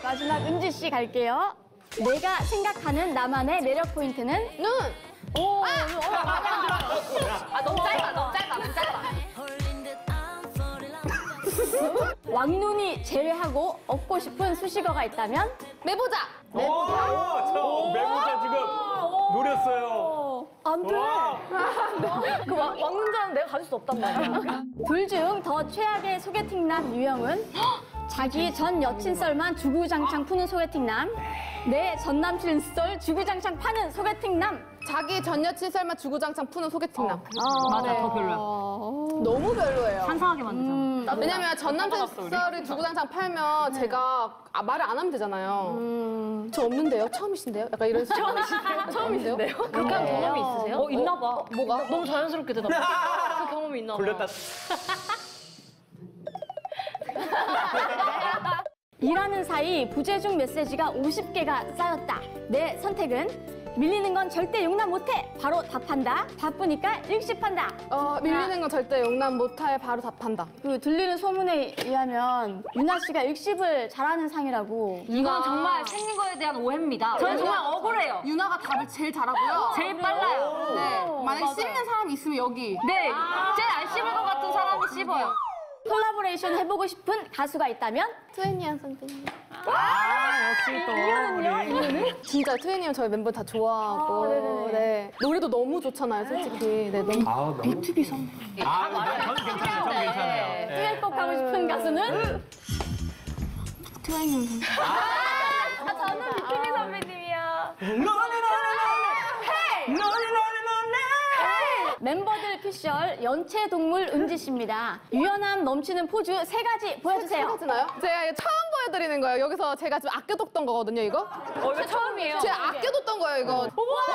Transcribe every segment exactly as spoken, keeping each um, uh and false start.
마지막 은지 씨 갈게요. 내가 생각하는 나만의 매력 포인트는? 눈! 오, 아, 아, 너무 짧아, 너무 짧아, 너무 짧아. 왕눈이 제외하고 얻고 싶은 수식어가 있다면? 매보자! 매보자. 저 매보자 지금 노렸어요. 안 돼. 그 왕, 왕눈자는 내가 가질 수 없단 말이야. 둘 중 더 최악의 소개팅남 유형은? 자기 전 여친 썰만 주구장창 푸는 소개팅남, 내 전 남친 썰 주구장창 파는 소개팅남. 자기 전 여친 썰만 주구장창 푸는 소개팅남. 어, 맞아, 더 별로야. 너무 별로예요. 상상하게 만들잖아. 음, 왜냐면 전 남친 썰을 주구장창 팔면 제가 아, 말을 안 하면 되잖아요. 음. 저 없는데요? 처음이신데요? 약간 이런 식으로. 처음이신데요? 그렇게 한 경험이 있으세요? 어, 있나 봐. 뭐가? 너무 자연스럽게 대답해. 그 경험이 있나 봐. 걸렸다. 일하는 사이 부재중 메시지가 오십 개가 쌓였다. 내 선택은? 밀리는 건 절대 용납 못해. 바로 답한다. 바쁘니까 일십한다. 어, 밀리는 건 절대 용납 못할 바로 답한다. 그 들리는 소문에 의하면 유나 씨가 일십을 잘하는 상이라고. 이건 정말 생긴 거에 대한 오해입니다. 저는 정말 억울해요. 유나가 답을 제일 잘하고요. 제일 빨라요. 네. 만약에 씹는 사람이 있으면 여기. 네, 제일 안 씹을 것 같은 사람이 씹어요. 콜라보레이션 해보고 싶은 가수가 있다면? 트웬니언 선배님. 아 역시 또 우리. 진짜 트웬니언 저희 멤버 다 좋아하고. 네. 노래도 너무 좋잖아요, 솔직히. 네, 너무. 아 너무. 비투비 선배. 아 저는 괜찮아요. 저는 괜찮아요. 네. 듀엣곡 하고 싶은 가수는? 트웬니언 선배님. 아, 저는 비투비 선배님이요. 멤버들 피셜 연체동물 은지 씨입니다. 유연함 넘치는 포즈 세 가지 보여주세요. 해주나요? 제가 이거 처음 보여드리는 거예요. 여기서 제가 좀 아껴뒀던 거거든요, 이거. 어, 이거 처음이에요. 제가 아껴뒀던 거예요, 이거.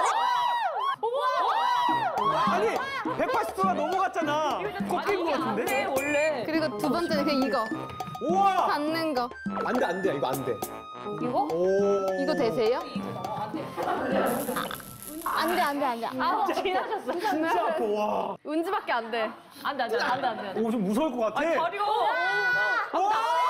아니 백팔십 도가 넘어갔잖아. 꺾인 거 같은데? 원래. 그리고 두 번째는 그냥 이거. 우와. 받는 거. 안돼 안돼 이거 안 돼. 이거? 오. 이거 되세요? 안 돼, 안 돼, 안 돼. 아, 지나셨어. 진짜 아파 와. 은지밖에 안 돼. 안 돼, 안 돼, 안 돼, 안 돼. 오 좀 무서울 것 같아. 버리고. 와.